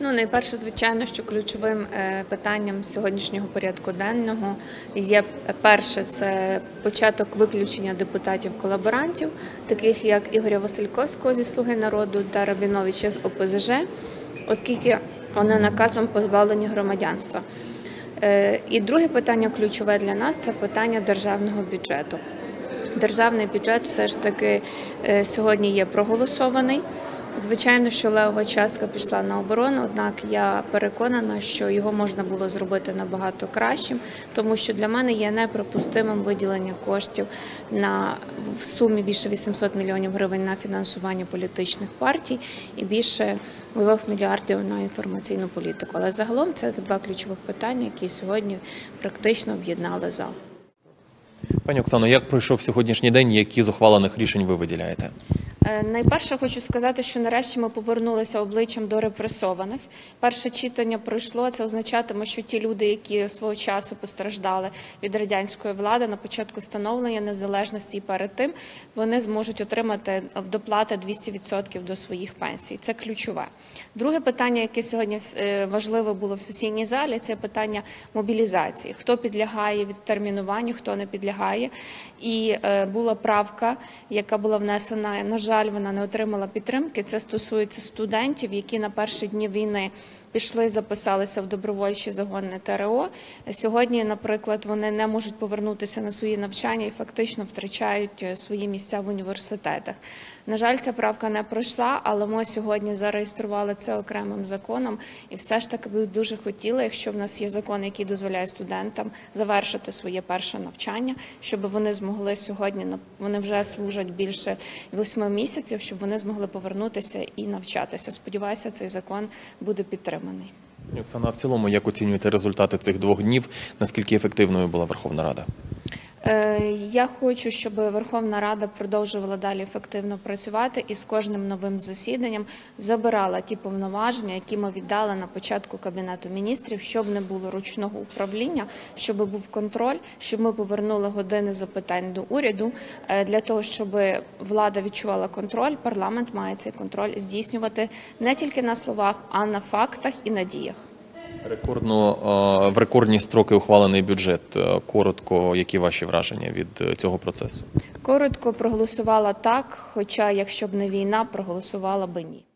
Найперше, звичайно, що ключовим питанням сьогоднішнього порядку денного є перше – це початок виключення депутатів-колаборантів, таких як Ігоря Васильковського зі «Слуги народу» та Рабіновича з ОПЗЖ, оскільки вони наказом позбавлені громадянства. І друге питання ключове для нас – це питання державного бюджету. Державний бюджет все ж таки сьогодні є проголосований. Звичайно, що левова частка пішла на оборону, однак я переконана, що його можна було зробити набагато кращим, тому що для мене є неприпустимим виділення коштів в сумі більше 800 мільйонів гривень на фінансування політичних партій і більше 2 мільярдів на інформаційну політику. Але загалом це два ключових питання, які сьогодні практично об'єднали зал. Пані Оксано, як пройшов сьогоднішній день, які з ухвалених рішень ви виділяєте? Найперше хочу сказати, що нарешті ми повернулися обличчям до репресованих. Перше читання пройшло, це означатиме, що ті люди, які свого часу постраждали від радянської влади на початку становлення незалежності і перед тим, вони зможуть отримати доплати 200% до своїх пенсій. Це ключове. Друге питання, яке сьогодні важливе було в сесійній залі, це питання мобілізації. Хто підлягає відтермінуванню, хто не підлягає. І була правка, яка була внесена, на жаль, вона не отримала підтримки. Це стосується студентів, які на перші дні війни пішли, записалися в добровольчі загони ТРО. Сьогодні, наприклад, вони не можуть повернутися на свої навчання і фактично втрачають свої місця в університетах. На жаль, ця правка не пройшла, але ми сьогодні зареєстрували це окремим законом. І все ж таки би дуже хотіли, якщо в нас є закон, який дозволяє студентам завершити своє перше навчання, щоб вони змогли сьогодні, вони вже служать більше 8 місяців, щоб вони змогли повернутися і навчатися. Сподіваюся, цей закон буде підтриманий. Оксана, а в цілому, як оцінюєте результати цих 2 днів? Наскільки ефективною була Верховна Рада? Я хочу, щоб Верховна Рада продовжувала далі ефективно працювати і з кожним новим засіданням забирала ті повноваження, які ми віддали на початку Кабінету міністрів, щоб не було ручного управління, щоб був контроль, щоб ми повернули години запитань до уряду. Для того, щоб влада відчувала контроль, парламент має цей контроль здійснювати не тільки на словах, а на фактах і на діях. В рекордні строки ухвалений бюджет. Коротко, які ваші враження від цього процесу? Коротко, проголосувала так, хоча, якщо б не війна, проголосувала би ні.